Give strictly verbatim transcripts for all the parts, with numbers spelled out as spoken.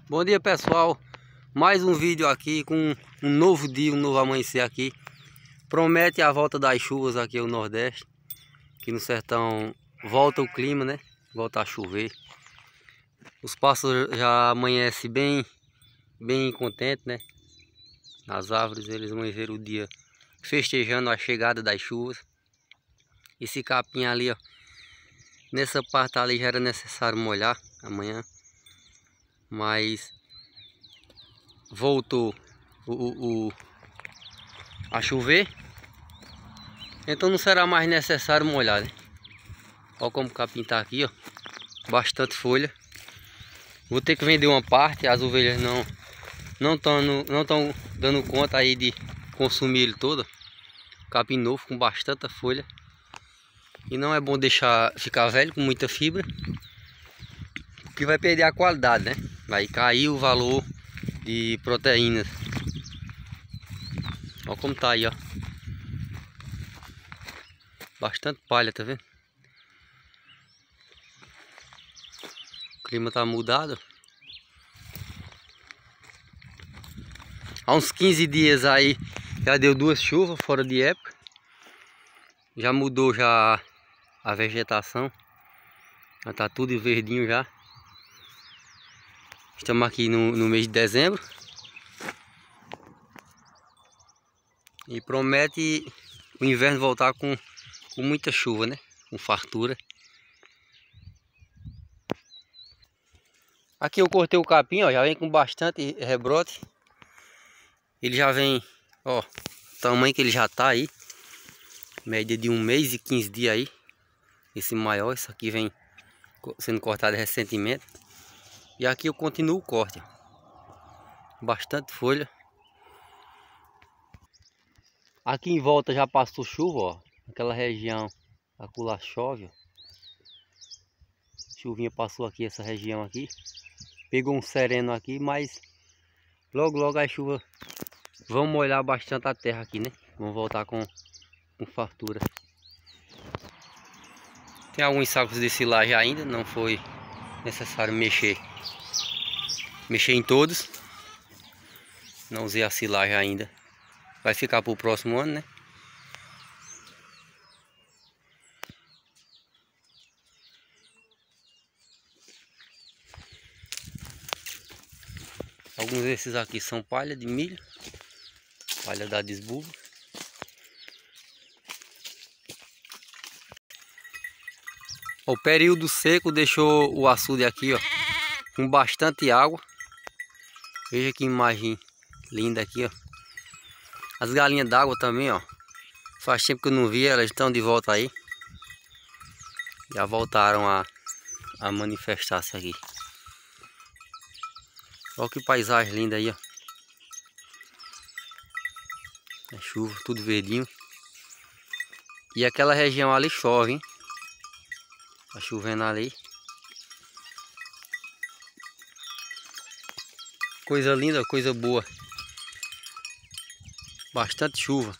Bom dia, pessoal, mais um vídeo aqui com um novo dia, um novo amanhecer aqui. Promete a volta das chuvas aqui no Nordeste. Aqui no sertão volta o clima, né? Volta a chover. Os pássaros já amanhecem bem, bem contentes, né? As árvores, eles amanheceram o dia festejando a chegada das chuvas. Esse capim ali, ó, nessa parte ali já era necessário molhar amanhã, mas voltou o, o, o, a chover, então não será mais necessário molhar, né? Olha como o capim tá aqui, ó, bastante folha. Vou ter que vender uma parte, as ovelhas não não estão não estão dando conta aí de consumir ele todo. Capim novo com bastante folha. E não é bom deixar ficar velho com muita fibra, porque vai perder a qualidade, né? Vai cair o valor de proteínas. Olha como tá aí, ó. Bastante palha, tá vendo? O clima tá mudado. Há uns quinze dias aí já deu duas chuvas fora de época. Já mudou já a vegetação. Já tá tudo verdinho já. Estamos aqui no, no mês de dezembro. E promete o inverno voltar com, com muita chuva, né? Com fartura. Aqui eu cortei o capim, ó. Já vem com bastante rebrote. Ele já vem, ó, o tamanho que ele já tá aí. Média de um mês e quinze dias aí. Esse maior, isso aqui vem sendo cortado recentemente. E aqui eu continuo o corte. Bastante folha. Aqui em volta já passou chuva, ó. Aquela região, acolá chove, ó. Chuvinha passou aqui, essa região aqui. Pegou um sereno aqui, mas logo logo as chuvas vão molhar bastante a terra aqui, né? Vão voltar com, com fartura. Tem alguns sacos de silagem ainda, não foi necessário mexer. Mexer em todos. Não usei a silagem ainda. Vai ficar para o próximo ano, né? Alguns desses aqui são palha de milho. Palha da desbulba. O período seco deixou o açude aqui, ó, com bastante água. Veja que imagem linda aqui, ó. As galinhas d'água também, ó. Faz tempo que eu não vi, elas estão de volta aí. Já voltaram a, a manifestar-se aqui. Olha que paisagem linda aí, ó. É chuva, tudo verdinho. E aquela região ali chove, hein? Tá chovendo ali. Coisa linda, coisa boa. Bastante chuva.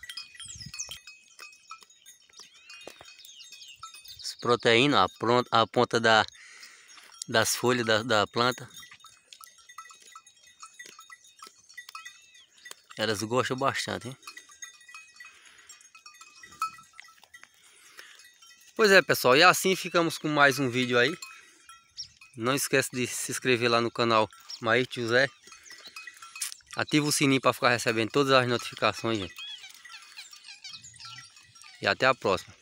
As proteínas, a, pronta, a ponta da, das folhas da, da planta. Elas gostam bastante, hein? Pois é, pessoal, e assim ficamos com mais um vídeo aí. Não esquece de se inscrever lá no canal Maílton José. Ativa o sininho para ficar recebendo todas as notificações, gente. E até a próxima.